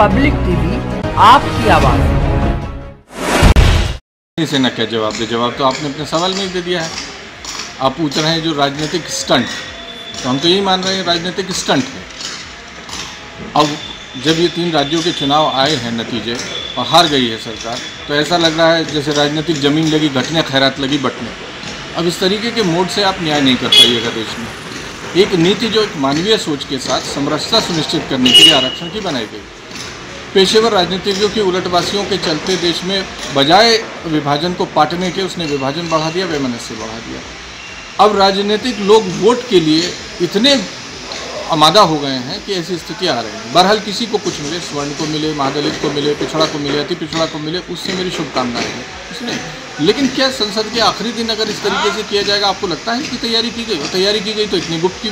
Public TV आपकी आवाज़। सेना क्या जवाब दे? जवाब तो आपने अपने सवाल में ही दे दिया है। आप पूछ रहे हैं जो राजनीतिक स्टंट, तो हम तो यही मान रहे हैं राजनीतिक स्टंट है। अब जब ये 3 राज्यों के चुनाव आए हैं नतीजे और हार गई है सरकार, तो ऐसा लग रहा है जैसे राजनीतिक ज़मीन लगी घटने, खैरात लगी बटने। अब इस तरीके के मोड से आप न्याय नहीं कर पाइएगा देश में। एक नीति जो एक मानवीय सोच के साथ समरसता सुनिश्चित करने के लिए आरक्षण की बनाई गई, पेशेवर राजनीतिज्ञों की उलटवासियों के चलते देश में बजाय विभाजन को पाटने के उसने विभाजन बढ़ा दिया, वैमनस्य बढ़ा दिया। अब राजनीतिक लोग वोट के लिए इतने आमादा हो गए हैं कि ऐसी स्थिति आ रही है। बहरहाल किसी को कुछ मिले, स्वर्ण को मिले, महादलित को मिले, पिछड़ा को मिले, अति पिछड़ा को मिले, उससे मेरी शुभकामनाएं हैं, इसलिए। लेकिन क्या संसद के आखिरी दिन अगर इस तरीके से किया जाएगा, आपको लगता है कि तैयारी की गई? और तैयारी की गई तो इतनी गुप्त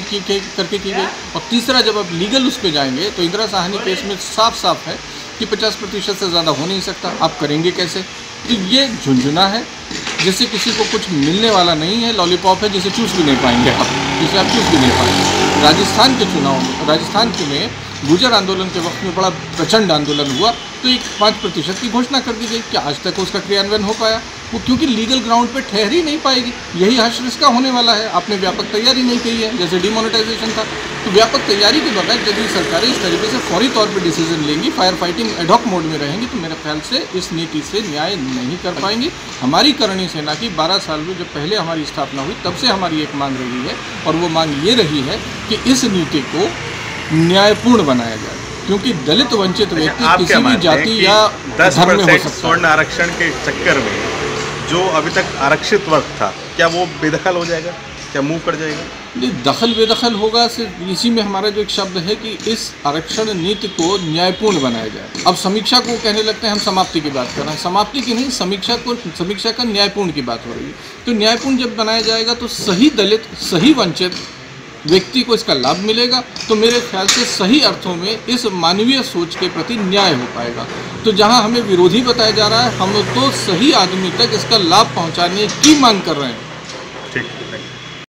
करके की गई। और तीसरा, जब आप लीगल उस पर जाएंगे तो इंदिरा साहनी केस में साफ साफ है कि 50% से ज़्यादा हो नहीं सकता। आप करेंगे कैसे? तो ये झुंझुना है जिससे किसी को कुछ मिलने वाला नहीं है, लॉलीपॉप है जिसे चूस भी नहीं पाएंगे आप, जिसे आप चूस भी नहीं पाएंगे। राजस्थान के चुनाव में, राजस्थान में गुर्जर आंदोलन के वक्त में बड़ा प्रचंड आंदोलन हुआ, तो एक 5% की घोषणा कर दी गई कि आज तक उसका क्रियान्वयन हो पाया वो, क्योंकि लीगल ग्राउंड पे ठहर ही नहीं पाएगी। यही हश्र इसका होने वाला है। आपने व्यापक तैयारी नहीं की है, जैसे डिमोनेटाइजेशन था। तो व्यापक तैयारी के बगैर यदि सरकारें इस तरीके से फौरी तौर पर डिसीजन लेंगी, फायर फाइटिंग एडॉक मोड में रहेंगी, तो मेरे ख्याल से इस नीति से न्याय नहीं कर पाएंगी। हमारी करणी सेना की 12 साल में जब पहले हमारी स्थापना हुई तब से हमारी एक मांग रही है, और वो मांग ये रही है कि इस नीति को न्यायपूर्ण बनाया जाए, क्योंकि दलित वंचित व्यक्ति किसी भी जाति या धर्म में हो सकता है। स्वर्ण आरक्षण के चक्कर में जो अभी तक आरक्षित वर्ग था, क्या वो बेदखल हो जाएगा? क्या मुंह कर जाएगा? नहीं, दखल बेदखल होगा। सिर्फ इसी में हमारा जो एक शब्द है कि इस आरक्षण नीति को न्यायपूर्ण बनाया जाए। अब समीक्षा को कहने लगते हैं, हम समाप्ति की बात कर रहे हैं। समाप्ति की नहीं, समीक्षा का न्यायपूर्ण की बात हो रही है। तो न्यायपूर्ण जब बनाया जाएगा तो सही दलित, सही वंचित व्यक्ति को इसका लाभ मिलेगा, तो मेरे ख्याल से सही अर्थों में इस मानवीय सोच के प्रति न्याय हो पाएगा। तो जहां हमें विरोधी बताया जा रहा है, हम तो सही आदमी तक इसका लाभ पहुंचाने की मांग कर रहे हैं। ठीक।